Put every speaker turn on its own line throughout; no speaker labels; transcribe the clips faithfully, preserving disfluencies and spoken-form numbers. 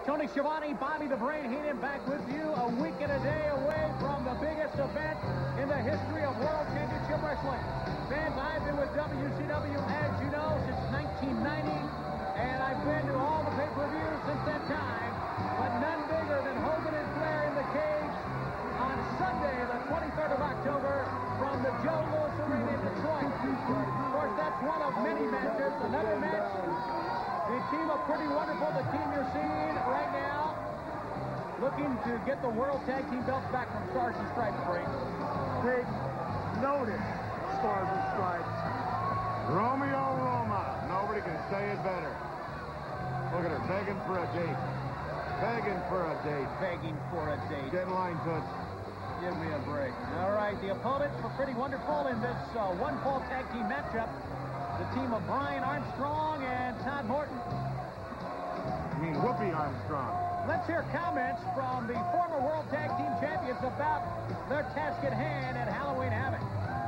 Tony Schiavone, Bobby the Brain Heenan back with you a week and a day away from the biggest event in the history of World Championship Wrestling. Fans, I've been with W C W, as you know, since nineteen ninety, and I've been to all the pay-per-views since that time, but none bigger than Hogan and Flair in the cage on Sunday, the twenty-third of October, from the Joe Louis Arena in Detroit. Of course, that's one of many matches. Another match, the team of Pretty Wonderful, the team you're seeing right now, looking to get the World Tag Team belts back from Stars and Stripes, Frank.
Take notice, Stars and Stripes.
Romeo Roma. Nobody can say it better. Look at her, begging for a date. Begging for a date.
Begging for a date.
Get in line, Toots.
Give me a break. All right, the opponents for Pretty Wonderful in this uh, one-fall tag team matchup, the team of Brian Armstrong and Todd Morton.
I mean, Whoopi Armstrong.
Let's hear comments from the former World Tag Team Champions about their task at hand at Halloween Havoc.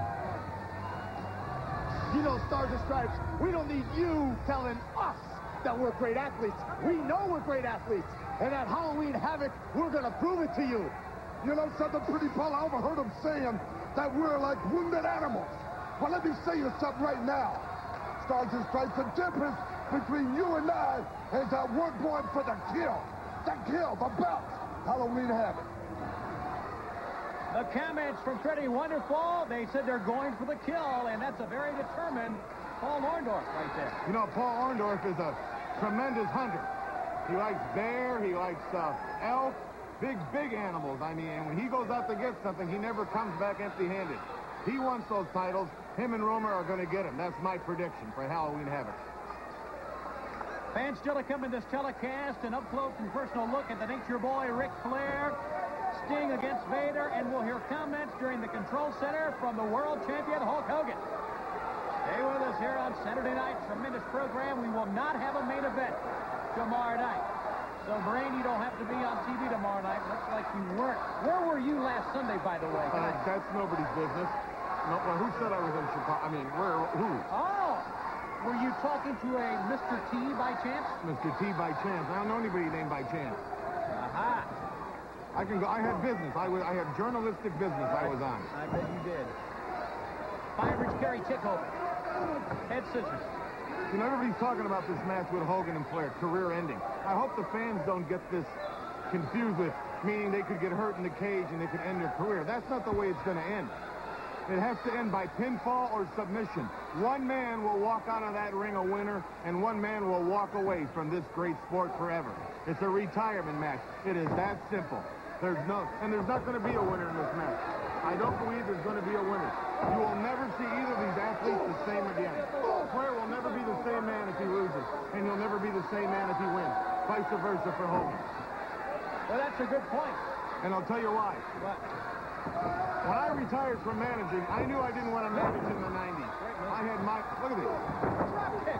You know, Stars and Stripes, we don't need you telling us that we're great athletes. We know we're great athletes. And at Halloween Havoc, we're going to prove it to you.
You know something, Pretty Paul? I overheard them saying that we're like wounded animals. Well, let me say you something right now. Stars and Stripes, the difference between you and I is that we're going for the kill. The kill, the belt. Halloween Havoc.
The comments from Pretty Wonderful, they said they're going for the kill, and that's a very determined Paul Orndorff right there.
You know, Paul Orndorff is a tremendous hunter. He likes bear, he likes uh, elk, big, big animals. I mean, and when he goes out to get something, he never comes back empty-handed. He wants those titles. Him and Roma are going to get them. That's my prediction for Halloween Havoc.
Fans still to come in this telecast, an up-close and personal look at the Nature Boy, Ric Flair, Sting against Vader, and we'll hear comments during the Control Center from the world champion, Hulk Hogan. Stay with us here on Saturday night. Tremendous program. We will not have a main event tomorrow night. So, Brain, you don't have to be on T V tomorrow night. Looks like you weren't. Where were you last Sunday, by the way?
Uh, that's nobody's business. No, well, who said I was in Chicago? I mean, where, who?
Oh! Were you talking to a Mister T by chance?
Mister T by chance. I don't know anybody named by chance.
Aha.
I can go. I had business. I was. I had journalistic business I was on.
I bet you did. Firebridge Kerry Tickhover. Head scissors.
You know, everybody's talking about this match with Hogan and Flair, career ending. I hope the fans don't get this confused with, meaning they could get hurt in the cage and they could end their career. That's not the way it's going to end. It has to end by pinfall or submission. One man will walk out of that ring a winner, and one man will walk away from this great sport forever. It's a retirement match. It is that simple. There's no, and there's not going to be a winner in this match. I don't believe there's going to be a winner. You will never see either of these athletes the same again. Flair will never be the same man if he loses, and he'll never be the same man if he wins. Vice versa for Hogan.
Well, that's a good point.
And I'll tell you why.
What?
When I retired from managing, I knew I didn't want to manage in the nineties. I had my, look at this.
Drop kick.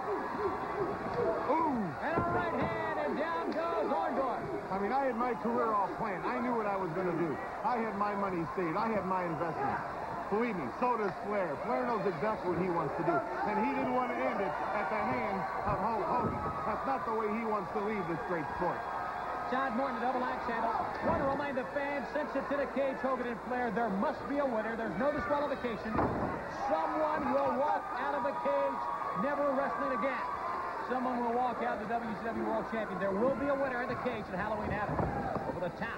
Ooh.
And a right hand, and down goes Orndorff.
I mean, I had my career all planned. I knew what I was going to do. I had my money saved. I had my investment. Believe me, so does Flair. Flair knows exactly what he wants to do. And he didn't want to end it at the hands of Hulk Hogan. That's not the way he wants to leave this great sport.
Todd Morton, a double axe handle. Want to remind the fans, since it's in a cage, Hogan and Flair, there must be a winner. There's no disqualification. Someone will walk out of the cage, never wrestling again. Someone will walk out the W C W World Champion. There will be a winner in the cage at Halloween Havoc. Over the top.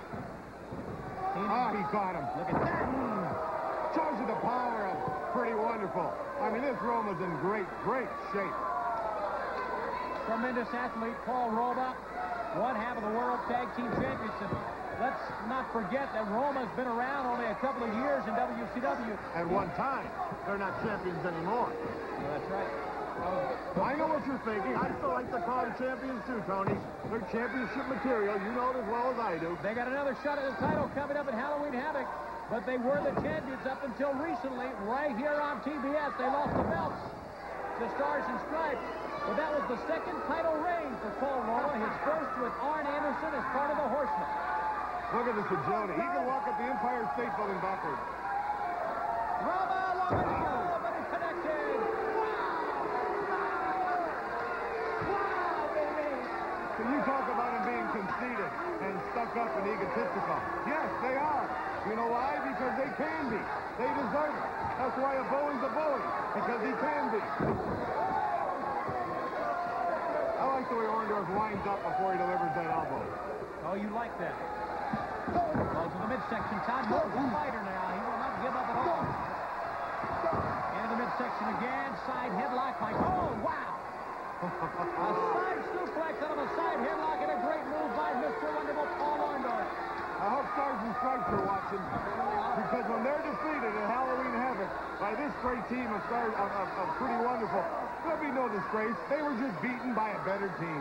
Ah, he caught him.
Look at that.
Mm. Shows you the power of Pretty Wonderful. I mean, this Roma's in great, great shape.
Tremendous athlete, Paul Roma. One half of the World Tag Team Championship. Let's not forget that Roma's been around only a couple of years in W C W.
At one time, they're not champions anymore.
Well, that's right.
I know what you're thinking. I still like to call them champions too, Tony. They're championship material. You know it as well as I do.
They got another shot at the title coming up at Halloween Havoc, but they were the champions up until recently. Right here on T B S, they lost the belts to Stars and Stripes. But that was the second title reign for Paul Roma, his first with Arn Anderson as part of the Horsemen.
Look at this agility. He can walk up the Empire State Building backwards.
Roma, Roma, but it's connected. Wow! Wow, baby!
Can you talk about him being conceited and stuck up and egotistical. Yes, they are. You know why? Because they can be. They deserve it. That's why a bully's a bully, because he can be. I like the way Orndorff winds up before he delivers that elbow.
Oh, you like that. Goes to the midsection. Todd Morton's a fighter now. He will not give up at all. Into the midsection again. Side headlock by... Oh, wow! A side suplex out of a side headlock and a great move by Mister Wonderful Paul Orndorff.
I hope Stars and Stripes are watching, because when they're defeated at Halloween Havoc by this great team of Stars of, of, of Pretty Wonderful, there'll be no disgrace. They were just beaten by a better team.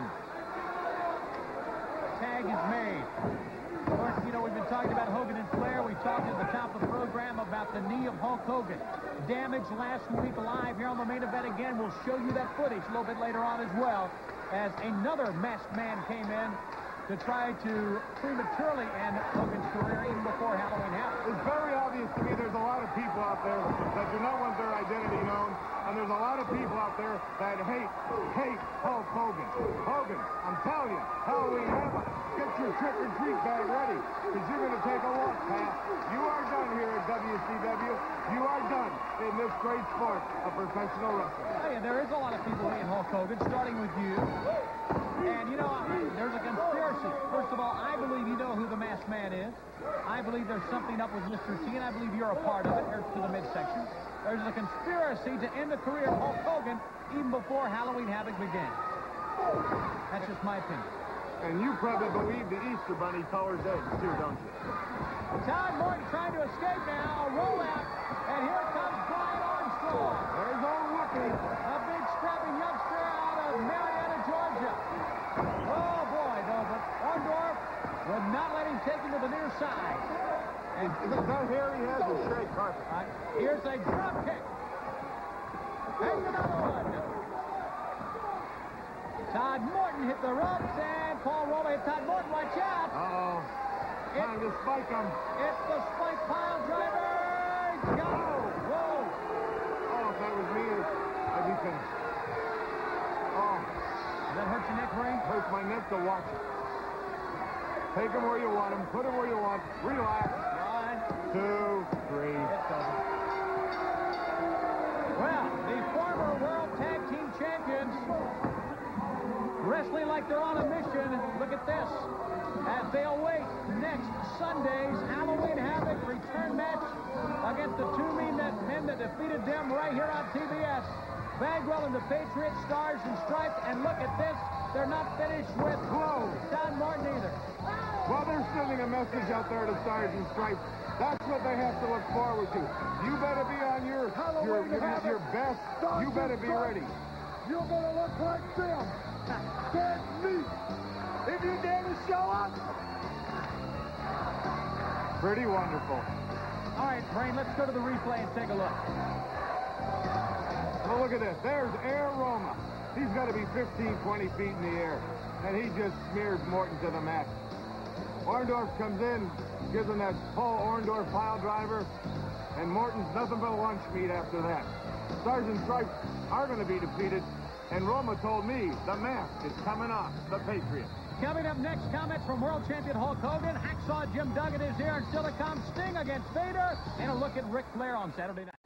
Tag is made. Of course, you know, we've been talking about Hogan and Flair. We talked at the top of the program about the knee of Hulk Hogan. Damage last week live here on the main event again. We'll show you that footage a little bit later on as well, as another masked man came in to try to prematurely end Hogan's career even before Halloween happened.
It's very obvious to me there's a lot of people out there that do not want their identity known, and there's a lot of people out there that hate, hate Hulk Hogan. Hogan, I'm telling you, Halloween Havoc, get your trick-or-treat bag ready, because you're going to take a walk, Pat. You are done here at W C W. You are done in this great sport of professional wrestling.
Oh, yeah, there is a lot of people hating Hulk Hogan, starting with you. And, you know, there's a conspiracy. First of all, I believe you know who the masked man is. I believe there's something up with Mister T, and I believe you're a part of it. Here to the midsection. There's a conspiracy to end the career of Hulk Hogan even before Halloween Havoc began. That's just my opinion.
And you probably believe the Easter Bunny colors eggs, too, don't you?
Todd Morton trying to escape now. A rollout. And here comes Brian Armstrong.
There's old Whoopi.
A big strapping youngster out of Marietta, Georgia. Oh, boy, no, but Orndorff would not let him take him to the near side.
And is that hair he has a straight carpet?
Right, here's a drop kick. And another one. Todd Morton hit the ropes, and Paul Roma hit Todd Morton. Watch out.
Uh-oh. Time to spike him.
It's the spike pile driver. Go. Whoa.
Oh, if that was me, I'd be finished. Oh.
Does that hurt your neck, Ray?
Hurts my neck to watch it. Take him where you want him. Put him where you want. Relax.
One,
two, three.
Well, the former World Tag Team Champions wrestling like they're on a mission. Look at this. As they await next Sunday's Halloween Havoc return match against the two men that, men that defeated them right here on T V S. Bagwell and the Patriots, Stars and Stripes. And look at this. They're not finished with
Whoa.
Todd Morton either.
Well, they're sending a message out there to Stars and Stripes. That's what they have to look forward to. You better be on your your, your, your best. You better be ready.
You're going to look like them. Dead meat. If you dare to show up.
Pretty wonderful.
All right, Brain, let's go to the replay and take a look.
Well, look at this. There's Air Roma. He's got to be fifteen, twenty feet in the air. And he just smears Morton to the mat. Orndorff comes in, gives him that Paul Orndorff pile driver, and Morton's nothing but lunch meat after that. Stars and Stripes are going to be defeated, and Roma told me the mask is coming off the Patriots.
Coming up next, comments from world champion Hulk Hogan. Hacksaw Jim Duggan is here, and still to come, Sting against Vader, and a look at Ric Flair on Saturday night.